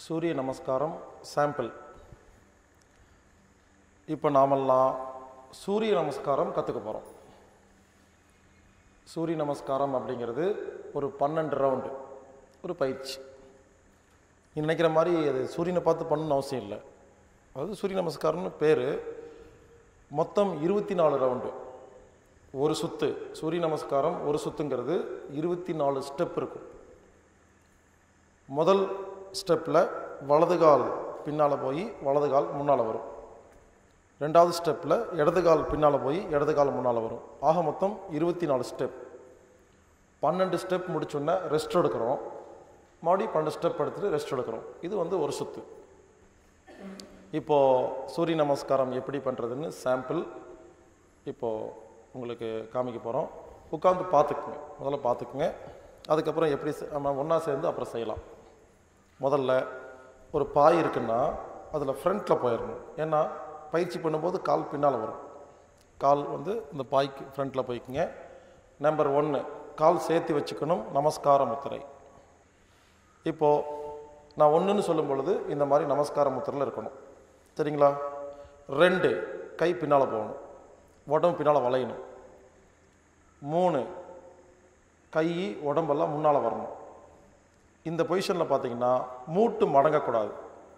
சூரிய நமஸ்காரம் சாம்பிள். இப்போ நாமெல்லாம் சூரிய நமஸ்காரம் கற்றுக்க போகிறோம். சூரிய நமஸ்காரம் அப்படிங்கிறது ஒரு 12 ரவுண்டு ஒரு பயிற்சி. நீ நினைக்கிற மாதிரி அது சூரியனை பார்த்து பண்ணணும்னு அவசியம் இல்லை. அதாவது சூரிய நமஸ்காரம்னு பேர். மொத்தம் 24 ரவுண்டு ஒரு சுத்து. சூரிய நமஸ்காரம் ஒரு சுத்துங்கிறது 24 ஸ்டெப் இருக்கும். முதல் ஸ்டெப்பில் வலது கால் பின்னால் போய் வலது கால் முன்னால் வரும். ரெண்டாவது ஸ்டெப்பில் இடது கால் பின்னால் போய் இடது கால் முன்னால் வரும். ஆக மொத்தம் 24 ஸ்டெப். 12 ஸ்டெப் முடிச்சோன்னே ரெஸ்ட் எடுக்கிறோம். மறுபடியும் 12 ஸ்டெப் எடுத்துகிட்டு ரெஸ்ட் எடுக்கிறோம். இது ஒரு சுத்து. இப்போது சூரிய நமஸ்காரம் எப்படி பண்ணுறதுன்னு சாம்பிள் இப்போது உங்களுக்கு காமிக்க போகிறோம். உட்காந்து பார்த்துக்குங்க, முதல்ல பார்த்துக்குங்க. அதுக்கப்புறம் எப்படி நம்ம ஒன்றா சேர்ந்து அப்புறம் செய்யலாம். முதல்ல ஒரு பாய் இருக்குன்னா அதில் ஃப்ரண்ட்டில் போயிடணும். ஏன்னா பயிற்சி பண்ணும்போது கால் பின்னால் வரும். கால் இந்த பாய்க்கு ஃப்ரண்ட்டில் போய்க்குங்க. நம்பர் 1, கால் சேர்த்து வச்சுக்கணும். நமஸ்கார முத்திரை. இப்போது நான் 1ன்னு சொல்லும் பொழுது இந்த மாதிரி நமஸ்கார முத்திரையில் இருக்கணும். சரிங்களா? 2, கை பின்னால் போகணும், உடம்பு பின்னால் வளையணும். 3, கை உடம்பெல்லாம் முன்னால் வரணும். இந்த பொசிஷனில் பார்த்தீங்கன்னா மூட்டு மடங்கக்கூடாது.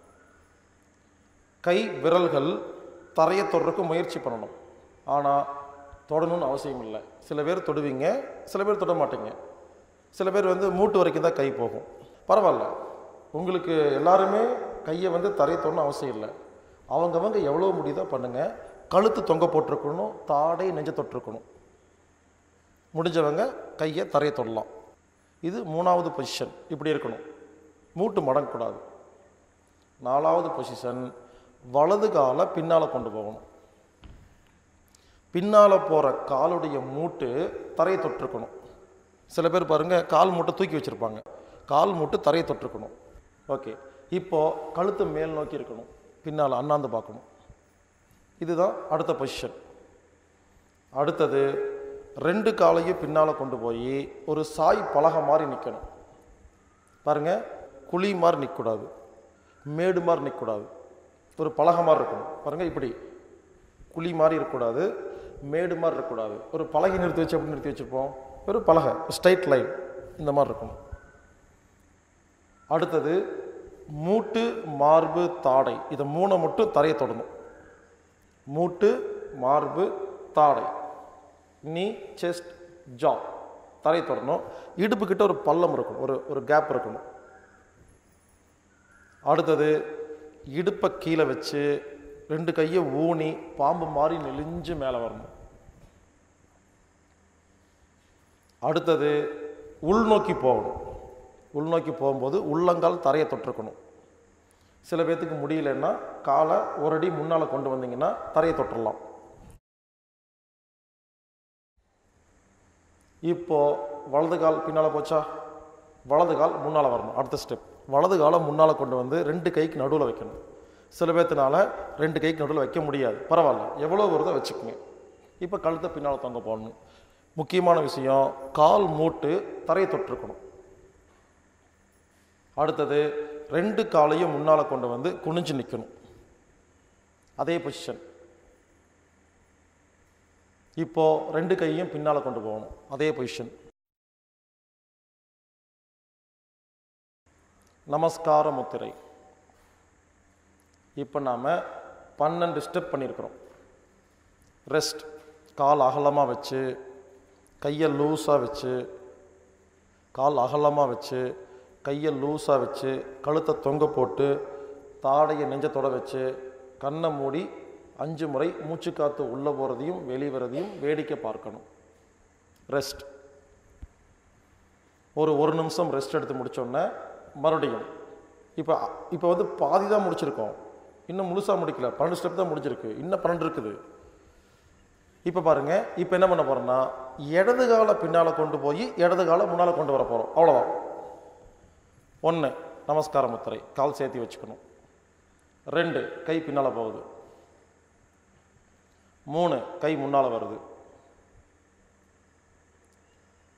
கை விரல்கள் தரையை தொடுறதுக்கு முயற்சி பண்ணணும். ஆனால் தொடணும்னு அவசியம் இல்லை. சில பேர் தொடுவீங்க, சில பேர் தொட மாட்டீங்க. சில பேர் மூட்டு வரைக்கும் தான் கை போகும். பரவாயில்ல, உங்களுக்கு எல்லாருமே கையை தரையை தொடணும் அவசியம் இல்லை. அவங்கவங்க எவ்வளோ முடியுதோ பண்ணுங்கள். கழுத்து தொங்க போட்டிருக்கணும், தாடை நெஞ்ச தொட்டிருக்கணும். முடிஞ்சவங்க கையை தரையை தொடலாம். இது 3வது பொசிஷன். இப்படி இருக்கணும், மூட்டு மடங்கக்கூடாது. 4வது பொசிஷன், வலது காலை பின்னால் கொண்டு போகணும். பின்னால் போகிற காலுடைய மூட்டு தரையை தொட்டிருக்கணும். சில பேர் பாருங்கள், கால் மூட்டை தூக்கி வச்சுருப்பாங்க. கால் மூட்டு தரையை தொட்டிருக்கணும். ஓகே, இப்போது கழுத்து மேல் நோக்கி இருக்கணும், பின்னால் அண்ணாந்து பார்க்கணும். இதுதான் அடுத்த பொசிஷன். அடுத்தது 2 காலையும் பின்னால் கொண்டு போய் ஒரு சாய் பலகை மாதிரி நிற்கணும். பாருங்கள், குழி மாதிரி நிற்கக்கூடாது, மேடு மாதிரி நிற்கக்கூடாது, ஒரு பலகை மாதிரி இருக்கணும். பாருங்கள், இப்படி குழி மாதிரி இருக்கக்கூடாது, மேடு மாதிரி இருக்கக்கூடாது. ஒரு பலகை நிறுத்தி வச்சு எப்படி நிறுத்தி வச்சுருப்போம், ஒரு பலகை ஸ்ட்ரைட் லைன் இந்த மாதிரி இருக்கணும். அடுத்தது மூட்டு, மார்பு, தாடை, இதை 3 மட்டும் தரையை தொடணும். மூட்டு, மார்பு, தாடை, நீ, செஸ்ட், ஜா தரையை தொடணும். இடுப்பு கிட்ட ஒரு பள்ளம் இருக்கணும், ஒரு கேப் இருக்கணும். அடுத்தது இடுப்பை கீழே வச்சு 2 கையை ஊனி பாம்பு மாதிரி நெளிஞ்சு மேலே வரணும். அடுத்தது உள்நோக்கி போகணும். உள்நோக்கி போகும்போது உள்ளங்கால் தரையை தொட்டிருக்கணும். சில பேர்த்துக்கு முடியலன்னா காலை ஒரு அடி முன்னால் கொண்டு வந்தீங்கன்னா தரையை தொட்டுடலாம். இப்போது வலது கால் பின்னால் போச்சா, வலது கால் முன்னால் வரணும். அடுத்த ஸ்டெப், வலது காலை முன்னால் கொண்டு 2 கைக்கு நடுவில் வைக்கணும். சில பேர்த்தினால 2 கைக்கு நடுவில் வைக்க முடியாது, பரவாயில்ல, எவ்வளோ வருதோ வச்சுக்கோங்க. இப்போ கழுத்தை பின்னால் தொங்க போடணும். முக்கியமான விஷயம், கால் மூட்டு தரையை தொட்டிருக்கணும். அடுத்தது 2 காலையும் முன்னால் கொண்டு குனிஞ்சு நிற்கணும். அதே பொசிஷன். இப்போது 2 கையும் பின்னால் கொண்டு போகணும். அதே பொசிஷன். நமஸ்கார முத்திரை. இப்போ நாம் 12 ஸ்டெப் பண்ணியிருக்கிறோம். ரெஸ்ட், கால் அகலமாக வச்சு, கையை லூஸாக வச்சு, கால் அகலமாக வச்சு, கையை லூஸாக வச்சு, கழுத்தை தொங்க போட்டு, தாடையை நெஞ்சத்தோட வச்சு, கண்ணை மூடி 5 முறை மூச்சு காற்று உள்ளே போகிறதையும் வெளிவரதையும் வேடிக்கை பார்க்கணும். ரெஸ்ட். ஒரு நிமிஷம் ரெஸ்ட் எடுத்து முடித்தோடனே மறுபடியும் இப்போ பாதி தான் முடிச்சிருக்கோம், இன்னும் முழுசாக முடிக்கல. 12 ஸ்டெப் தான் முடிஞ்சிருக்கு, இன்னும் 12 இருக்குது. இப்போ பாருங்கள், இப்போ என்ன பண்ண போகிறோன்னா, இடது காலை பின்னால் கொண்டு போய் இடது காலை முன்னால் கொண்டு வர போகிறோம். அவ்வளோதான். 1, நமஸ்கார முத்திரை, கால் சேர்த்து வச்சுக்கணும். 2, கை பின்னால் போகுது. 3, கை முன்னால் வருது.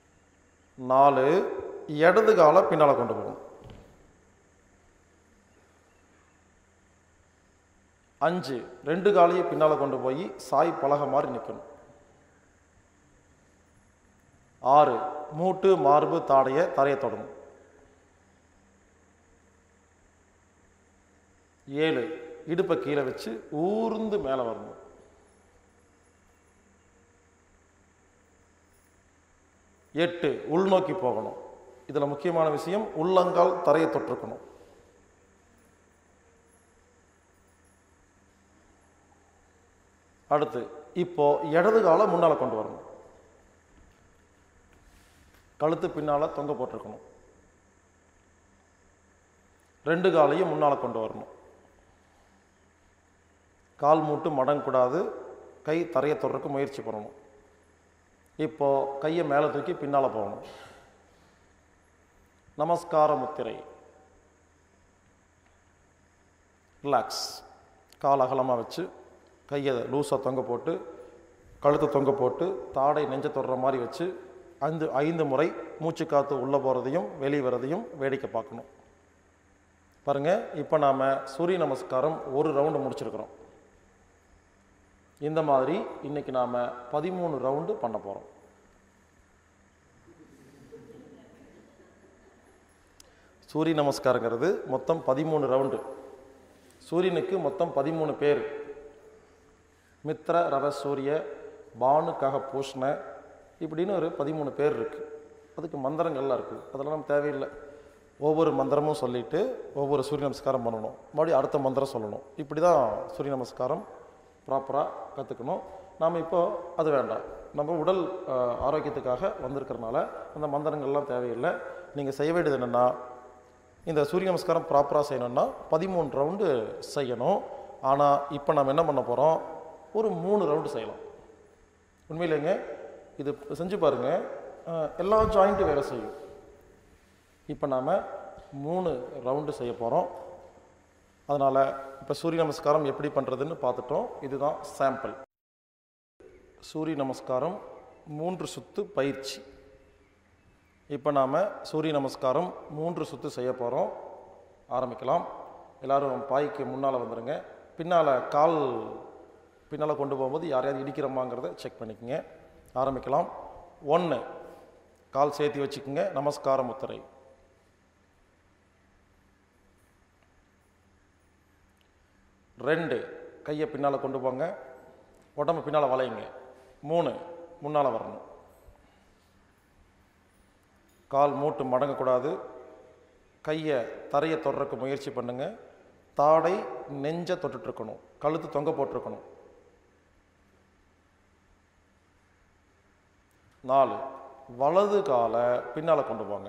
4, இடது காலை பின்னால் கொண்டு போகணும். 5 2 காலையும் பின்னால் கொண்டு போய் சாய் பலகை மாதிரி நிற்கணும். 6 மூட்டு மார்பு தாடையை தரையை தொடணும். 7 இடுப்பை கீழே வச்சு ஊர்ந்து மேலே வரணும். 8 உள்நோக்கி போகணும். இதில் முக்கியமான விஷயம் உள்ளங்கால் தரையை தொட்டிருக்கணும். 8 இப்போ இடது காலை முன்னால் கொண்டு வரணும். கழுத்து பின்னால் தொங்க போட்டிருக்கணும். 2 காலையும் முன்னால் கொண்டு வரணும். கால் மூட்டு மடங்கக்கூடாது. கை தரையை தொடுறதுக்கு முயற்சி பண்ணணும். இப்போ கையை மேலே தூக்கி பின்னால் போகணும். நமஸ்கார முத்திரை. ரிலாக்ஸ். கால் அகலமாக வச்சு கையை லூஸாக தொங்க போட்டு கழுத்தை தொங்க போட்டு தாடை நெஞ்ச தொடுற மாதிரி வச்சு 5 முறை மூச்சு காற்று உள்ளே போகிறதையும் வெளியே வரதையும் வேடிக்கை பார்க்கணும். பாருங்கள், இப்போ நாம் சூரிய நமஸ்காரம் ஒரு ரவுண்டு முடிச்சிருக்கிறோம். இந்த மாதிரி இன்றைக்கி நாம் 13 ரவுண்டு பண்ண போகிறோம். சூரிய நமஸ்காரங்கிறது மொத்தம் 13 ரவுண்டு. சூரியனுக்கு மொத்தம் 13 பேர். மித்ர ரவ சூரிய பானு கக பூஷ்ண இப்படின்னு ஒரு 13 பேர் இருக்குது. அதுக்கு மந்திரங்கள்லாம் இருக்குது. அதெல்லாம் நம்ம தேவையில்லை. ஒவ்வொரு மந்திரமும் சொல்லிவிட்டு ஒவ்வொரு சூரிய நமஸ்காரம் பண்ணணும். மறுபடியும் அடுத்த மந்திரம் சொல்லணும். இப்படி தான் சூரிய நமஸ்காரம் ப்ராப்பராக கற்றுக்கணும். நாம் இப்போ அது வேண்டாம். நம்ம உடல் ஆரோக்கியத்துக்காக வந்திருக்கிறனால அந்த மந்திரங்கள்லாம் தேவையில்லை. நீங்கள் செய்ய வேண்டியது என்னென்னா, இந்த சூரிய நமஸ்காரம் ப்ராப்பராக செய்யணும்னா 13 ரவுண்டு செய்யணும். ஆனால் இப்போ நம்ம என்ன பண்ண போகிறோம், ஒரு 3 ரவுண்டு செய்யலாம். உண்மையிலேங்க இது செஞ்சு பாருங்கள், எல்லா ஜாயிண்ட்டும் வேலை செய்யும். இப்போ நாம் 3 ரவுண்டு செய்ய போகிறோம். அதனால் இப்போ சூரிய நமஸ்காரம் எப்படி பண்ணுறதுன்னு பார்த்துட்டோம். இதுதான் சாம்பிள். சூரிய நமஸ்காரம் 3 சுற்று பயிற்சி. இப்போ நாம் சூரிய நமஸ்காரம் 3 சுற்று செய்ய போகிறோம். ஆரம்பிக்கலாம். எல்லோரும் பாய்க்கு முன்னால் வந்துடுங்க. பின்னால் கால் பின்னால் கொண்டு போகும்போது யாரையாவது இடிக்கிறோமாங்கிறத செக் பண்ணிக்கோங்க. ஆரம்பிக்கலாம். 1 கால் சேர்த்து வச்சுக்கோங்க. நமஸ்கார முத்திரை. 2 கையை பின்னால் கொண்டு போங்க. உடம்பு பின்னால் வளையுங்க. 3 முன்னால் வரணும். கால் மூட்டு மடங்கக்கூடாது. கையை தரையை தொடுறதுக்கு முயற்சி பண்ணுங்க. தாடை நெஞ்ச தொட்டுட்ருக்கணும். கழுத்து தொங்க போட்டிருக்கணும். 4 வலது காலை பின்னால் கொண்டு போங்க.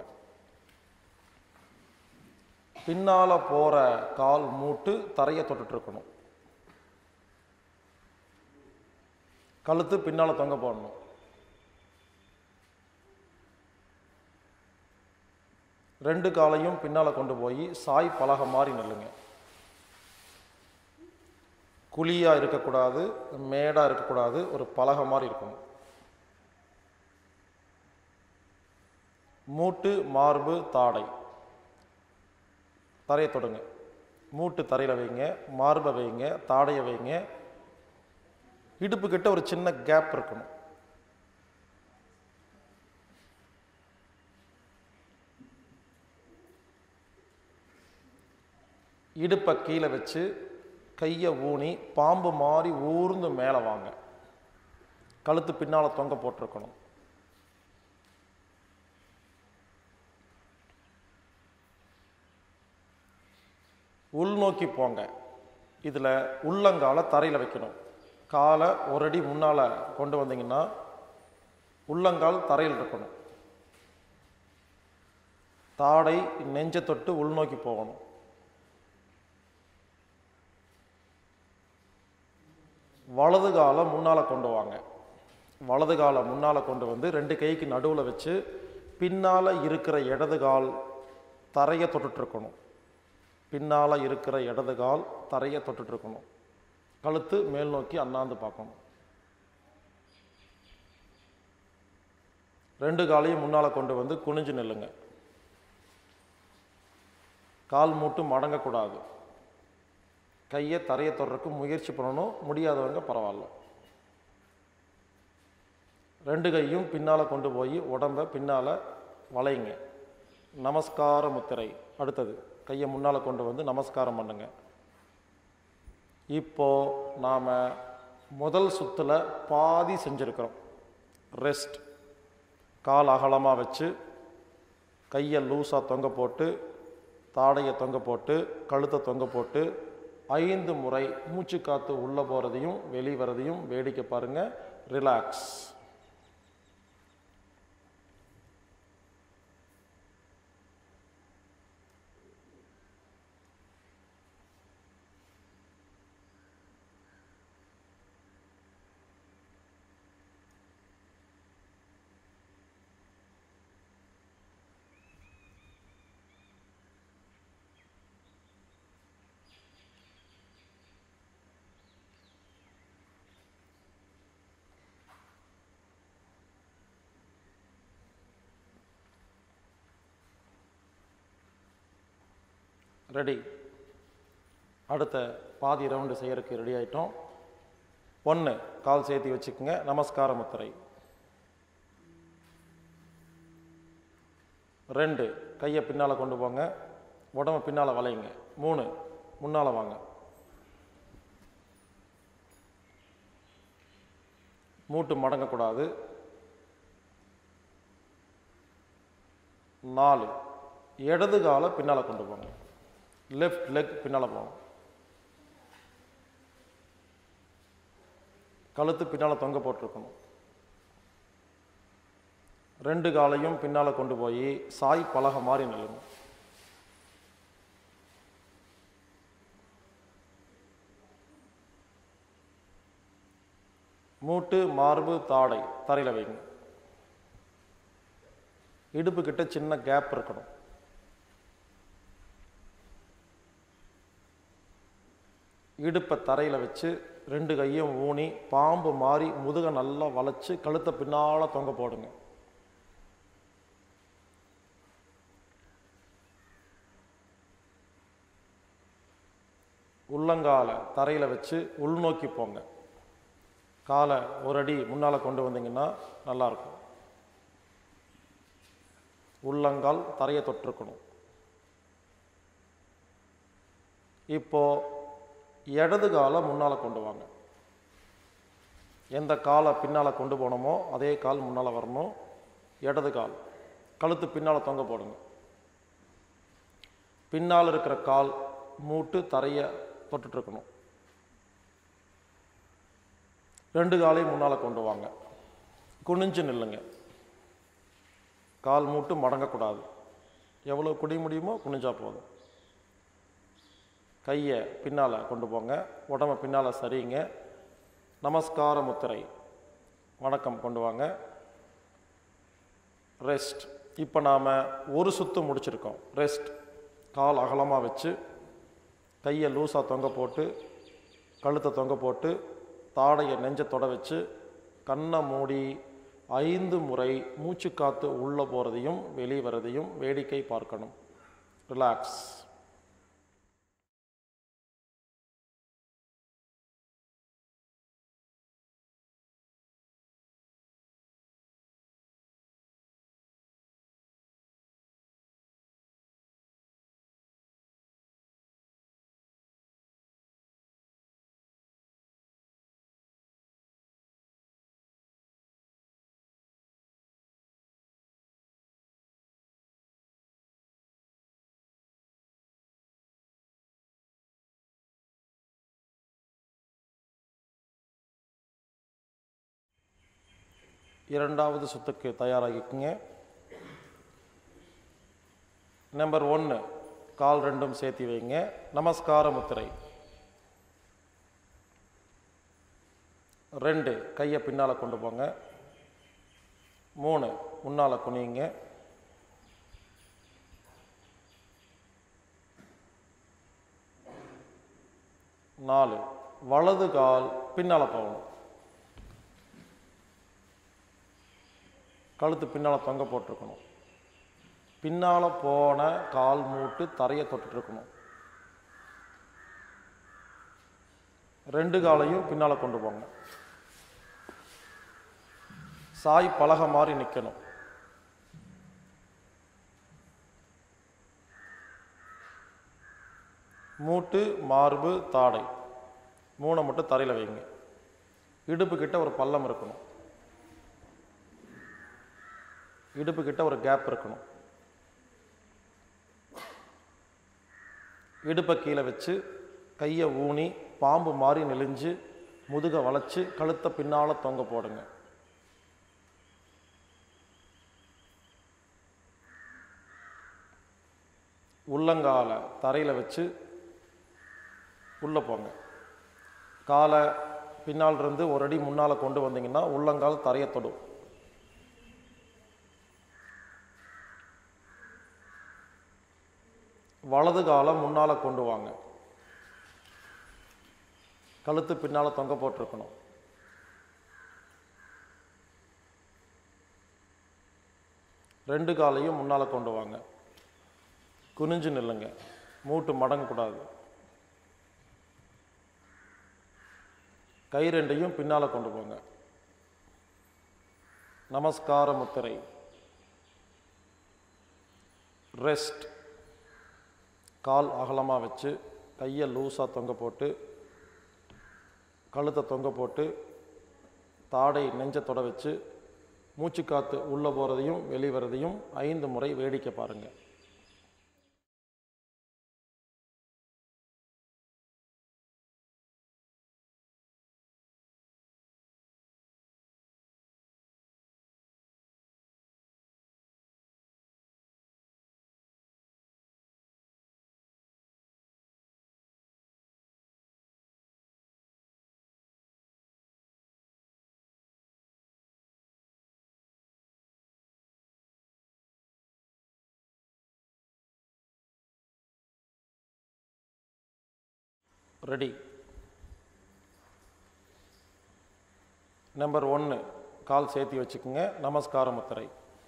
பின்னால் போகிற கால் மூட்டு தரையை தொட்டுட்ருக்கணும். கழுத்து பின்னால் தொங்க போடணும். 2 காலையும் பின்னால் கொண்டு போய் சாய் பலகை மாதிரி நில்லுங்க. குழியாக இருக்கக்கூடாது, மேடாக இருக்கக்கூடாது, ஒரு பலகை மாதிரி இருக்கணும். மூட்டு மார்பு தாடை தரையை தொடுங்க. மூட்டு தரையில் வைங்க, மார்பை வைங்க, தாடையை வைங்க. இடுப்பு கிட்ட ஒரு சின்ன கேப் இருக்கணும். இடுப்பை கீழே வச்சு கையை ஊனி பாம்பு மாதிரி ஊர்ந்து மேலே வாங்க. கழுத்து பின்னால் தொங்க போட்டிருக்கணும். உள்நோக்கி போங்க. இதில் உள்ளங்காலை தரையில் வைக்கணும். காலை ஒரு அடி முன்னால் கொண்டு வந்தீங்கன்னா உள்ளங்கால் தரையில் இருக்கணும். தாடை நெஞ்ச தொட்டு உள்நோக்கி போகணும். வலது காலை முன்னால் கொண்டு வாங்க. வலது காலை முன்னால் கொண்டு வந்து 2 கைக்கு நடுவில் வச்சு பின்னால் இருக்கிற இடது கால் தரையை தொட்டுட்ருக்கணும். பின்னால் இருக்கிற இடது கால் தரையை தொட்டுட்ருக்கணும். கழுத்து மேல் நோக்கி அண்ணாந்து பார்க்கணும். 2 காலையும் முன்னால் கொண்டு வந்து குனிஞ்சு நில்லுங்க. கால் மூட்டு மடங்கக்கூடாது. கையை தரையை தொடுறதுக்கு முயற்சி பண்ணணும், முடியாதவங்க பரவாயில்ல. 2 கையும் பின்னால் கொண்டு போய் உடம்பை பின்னால் வளையுங்க. நமஸ்கார முத்திரை. அடுத்தது கையை முன்னால் கொண்டு வந்து நமஸ்காரம் பண்ணுங்க. இப்போது நாம் முதல் சுற்றில் பாதி செஞ்சுருக்கிறோம். ரெஸ்ட். கால் அகலமாக வச்சு கையை லூஸாக தொங்க போட்டு, தாடையை தொங்க போட்டு, கழுத்தை தொங்க போட்டு 5 முறை மூச்சு காற்று உள்ளே போகிறதையும் வெளிவரதையும் வேடிக்கை பாருங்கள். ரிலாக்ஸ். ரெடி. அடுத்த பாதி ரவுண்டு செய்யறதுக்கு ரெடி ஆகிட்டோம். 1 கால் சேர்த்தி வச்சுக்கோங்க. நமஸ்கார முத்திரை. 2 கையை பின்னால் கொண்டு போங்க, உடம்பை பின்னால் வளையுங்க. 3 முன்னால் வாங்க. மூட்டு மடங்கக்கூடாது. 4 இடது காலை பின்னால் கொண்டு போங்க. லெஃப்ட் லெக் பின்னால் போகணும். கழுத்து பின்னால் தொங்க போட்டிருக்கணும். 2 காலையும் பின்னால் கொண்டு போய் சாய் பலகை மாதிரி நில்லுங்க. மூட்டு, மார்பு, தாடை தரையில் வைங்க. இடுப்பு கிட்ட சின்ன கேப் இருக்கணும். இடுப்பை தரையில் வச்சு 2 கையும் ஊனி பாம்பு மாறி முதுகை நல்லா வளைச்சு கழுத்தை பின்னால் தொங்க போடுங்க. உள்ளங்காலை தரையில் வச்சு உள்நோக்கி போங்க. காலை 1 அடி முன்னால் கொண்டு வந்தீங்கன்னா நல்லாயிருக்கும். உள்ளங்கால் தரையை தொட்டிருக்கணும். இப்போது இடது காலை முன்னால் கொண்டு வாங்க. எந்த காலை பின்னால் கொண்டு போனோமோ அதே கால் முன்னால் வரணும். இடது கால் கழுத்து பின்னால் தொங்க போடுங்க. பின்னால் இருக்கிற கால் மூட்டு தரையை தொட்டுட்ருக்கணும். 2 காலையும் முன்னால் கொண்டு வாங்க. குனிஞ்சு நில்லுங்க. கால் மூட்டு மடங்கக்கூடாது. எவ்வளோ குடி முடியுமோ குனிஞ்சா போதும். கையை பின்னால் கொண்டு போங்க. உடம்பை பின்னால் சரிங்க. நமஸ்கார முத்திரை. வணக்கம் கொண்டு வாங்க. ரெஸ்ட். இப்போ நாம் 1 சுற்று முடிச்சிருக்கோம். ரெஸ்ட். கால் அகலமாக வச்சு கையை லூஸாக தொங்க போட்டு, கழுத்தை தொங்க போட்டு, தாடையை நெஞ்சை தொட வச்சு கண்ணை மூடி 5 முறை மூச்சு காற்று உள்ளே போகிறதையும் வெளிவரதையும் வேடிக்கை பார்க்கணும். ரிலாக்ஸ். இரண்டாவது சுத்துக்கு தயாராகிக்குங்க. நம்பர் 1 கால் 2 சேர்த்தி வைங்க. நமஸ்கார முத்திரை. 2 கையை பின்னால் கொண்டு போங்க. 3 முன்னால் குனியுங்க. 4 வலது கால் பின்னால் போகணும். கழுத்து பின்னால் தொங்க போட்டிருக்கணும். பின்னால் போன கால் மூட்டு தரையை தொட்டுட்ருக்கணும். 2 காலையும் பின்னால் கொண்டு போங்க. சாய் பலகை மாதிரி நிற்கணும். மூட்டு, மார்பு, தாடை 3 மட்டும் தரையில் வைங்க. இடுப்பு கிட்ட ஒரு பள்ளம் இருக்கணும். இடுப்பு கிட்ட ஒரு கேப் இருக்கணும். இடுப்பை கீழே வச்சு கையை ஊனி பாம்பு மாதிரி நெளிஞ்சு முதுகை வளைச்சு கழுத்தை பின்னால் தொங்க போடுங்க. உள்ளங்காலை தரையில் வச்சு உள்ளே போங்க. காலை பின்னால் இருந்து ஒரு அடி முன்னால் கொண்டு வந்தீங்கன்னா உள்ளங்கால் தரையை தொடும். வலது காலை முன்னால் கொண்டு வாங்க. கழுத்து பின்னால் தொங்க போட்டிருக்கணும். ரெண்டு காலையும் முன்னால் கொண்டு வாங்க. குனிஞ்சு நில்லுங்க. மூட்டு மடங்கக்கூடாது. கை ரெண்டையும் பின்னால் கொண்டு போங்க. நமஸ்கார முத்திரை. ரெஸ்ட். கால் அகலமாக வச்சு கையை லூஸாக தொங்க போட்டு கழுத்தை தொங்க போட்டு தாடை நெஞ்சத்தொட வச்சு மூச்சு காற்று உள்ளே போகிறதையும் வெளிவரதையும் 5 முறை வேடிக்கை பாருங்கள். ரெடி. நம்பர் 1 கால் சேர்த்தி வச்சுக்கோங்க. நமஸ்கார முத்திரை.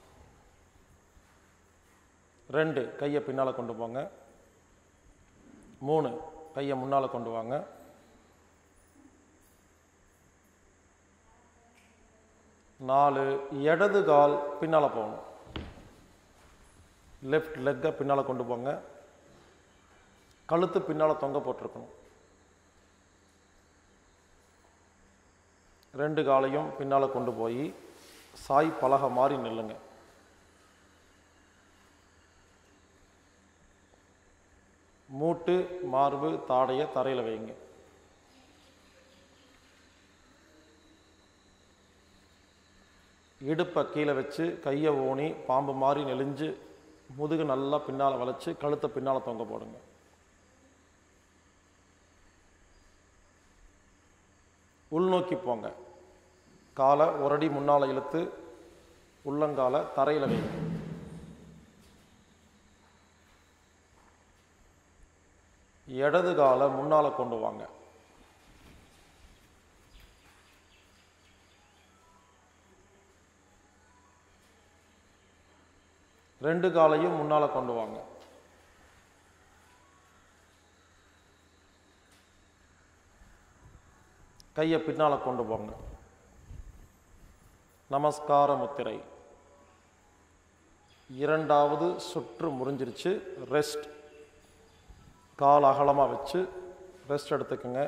2 கையை பின்னால் கொண்டு போங்க. 3 கையை முன்னால் கொண்டு வாங்க. 4 இடது கால் பின்னால் போகணும். லெஃப்ட் லெக்கை பின்னால் கொண்டு போங்க. கழுத்து பின்னால் தொங்க போட்டிருக்கணும். 2 காலையும் பின்னால் கொண்டு போய் சாய் பலகை மாதிரி நில்லுங்க. மூட்டு, மார்பு, தாடையை தரையில் வைங்க. இடுப்பை கீழே வச்சு கையை ஊனி பாம்பு மாதிரி நெளிஞ்சு முதுகு நல்லா பின்னால் வளைச்சு கழுத்தை பின்னால் தொங்க போடுங்க. உள்நோக்கி போங்க. காலை ஒரு அடி முன்னால் இழுத்து உள்ளங்காலை தரையில் வைங்க. இடது காலை முன்னால் கொண்டு வாங்க. ரெண்டு காலையும் முன்னால் கொண்டு வாங்க. கையை பின்னால் கொண்டு போங்க. நமஸ்கார முத்திரை. 2வது சுற்று முடிஞ்சிருச்சு. ரெஸ்ட். கால் அகலமாக வச்சு ரெஸ்ட் எடுத்துக்கோங்க.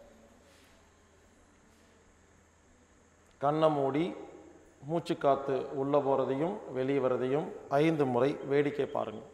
கண்ணை மூடி மூச்சு காற்று உள்ளே போகிறதையும் வெளியே வர்றதையும் 5 முறை வேடிக்கை பாருங்கள்.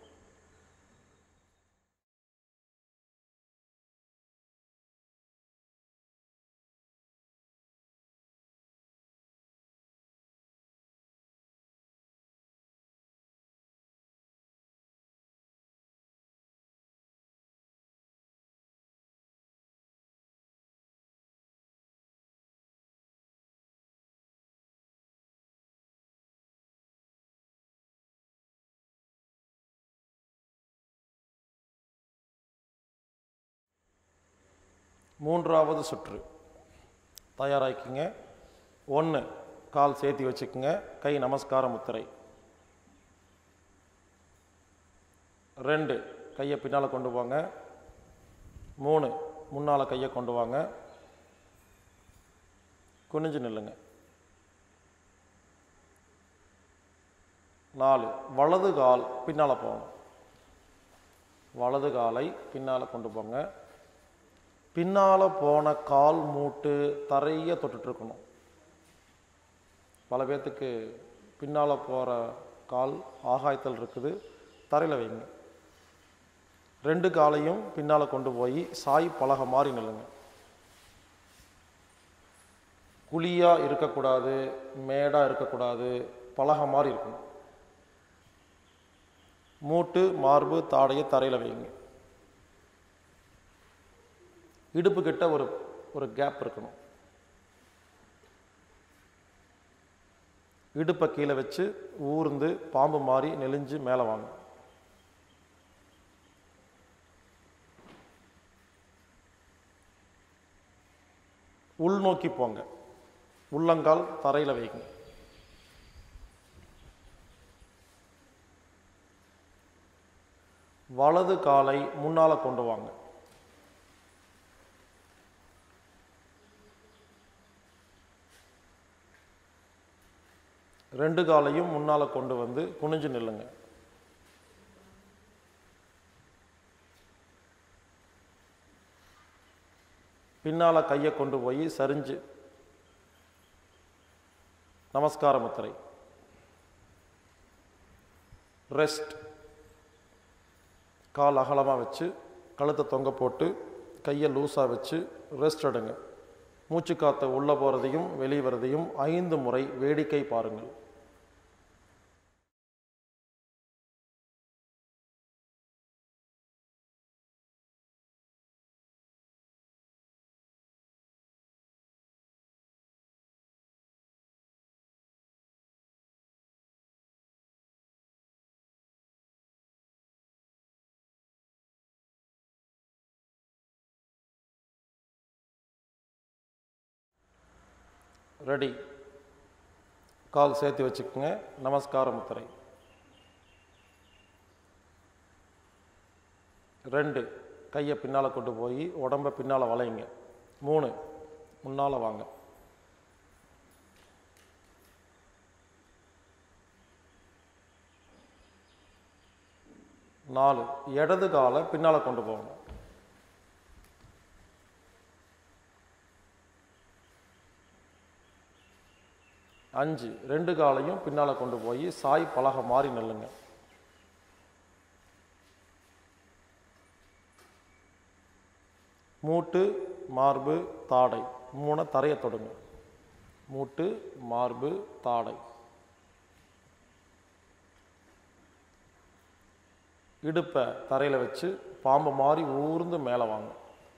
மூன்றாவது சுற்று தயாராகிக்குங்க. 1 கால் சேர்த்தி வச்சுக்கோங்க. கை நமஸ்கார முத்திரை. 2 கையை பின்னால் கொண்டு வாங்க. 3 முன்னால் கையை கொண்டு வாங்க. குனிஞ்சு நில்லுங்க. 4, வலது கால் பின்னால் போகணும். வலது காலை பின்னால் கொண்டு போங்க. பின்னால் போன கால் மூட்டு தரையை தொட்டுட்ருக்கணும். பல பேர்த்துக்கு பின்னால் போகிற கால் ஆகாயத்தில் இருக்குது, தரையில் வைங்க. 2 காலையும் பின்னால் கொண்டு போய் சாய் பலகை மாதிரி நில்லுங்க. குழியாக இருக்கக்கூடாது, மேடாக இருக்கக்கூடாது, பலகை மாதிரி இருக்கணும். மூட்டு மார்பு தாடையை தரையில் வைங்க. இடுப்பு கிட்ட ஒரு கேப் இருக்கணும். இடுப்பை கீழே வச்சு ஊர்ந்து பாம்பு மாதிரி நெளிஞ்சு மேலே வாங்க. உள்நோக்கி போங்க. உள்ளங்கால் தரையில் வைங்க. வலது காலை முன்னால் கொண்டு வாங்க. ரெண்டு காலையும் முன்னால் கொண்டு வந்து குனிஞ்சு நில்லுங்க. பின்னால் கையை கொண்டு போய் சரிஞ்சு நமஸ்கார முத்திரை. ரெஸ்ட். கால் அகலமாக வச்சு கழுத்தை தொங்க போட்டு கையை லூஸாக வச்சு ரெஸ்ட் எடுங்க. மூச்சு காற்றை உள்ளே போகிறதையும் வெளியே வரதையும் 5 முறை வேடிக்கை பாருங்கள். ரெடி. கால் சேர்த்து வச்சுக்கோங்க. நமஸ்கார முத்திரை. 2, கையை பின்னால் கொண்டு போய் உடம்பை பின்னால் வளையுங்க. 3, முன்னால் வாங்க. 4, இடது காலை பின்னால் கொண்டு போகணும். 5, 2 காலையும் பின்னால் கொண்டு போய் சாய் பலகை மாறி நில்லுங்க. மூட்டு மார்பு தாடை 3 தரையை தொடுங்க. மூட்டு மார்பு தாடை. இடுப்பை தரையில் வச்சு பாம்பு மாதிரி ஊர்ந்து மேலே வாங்க.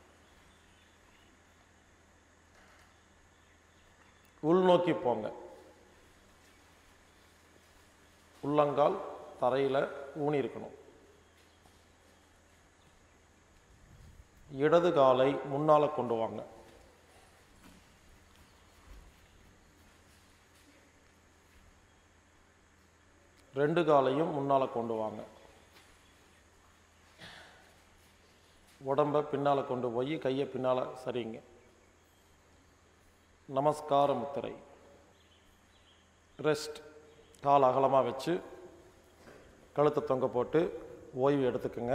உள்நோக்கி போங்க. உள்ளங்கால் தரையில் ஊனி இருக்கணும். இடது காலை முன்னால் கொண்டு வாங்க. ரெண்டு காலையும் முன்னால் கொண்டு வாங்க. உடம்பை பின்னால் கொண்டு போய் கையை பின்னால் சரிங்க. நமஸ்கார முத்திரை. ரெஸ்ட். கால் அகலமாக வச்சு கழுத்தை தொங்க போட்டு ஓய்வு எடுத்துக்குங்க.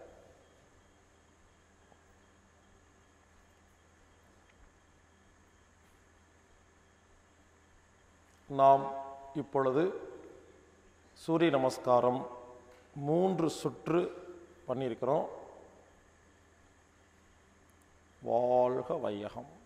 நாம் இப்பொழுது சூரிய நமஸ்காரம் 3 சுற்று பண்ணியிருக்கிறோம். வாழ்க வையகம்.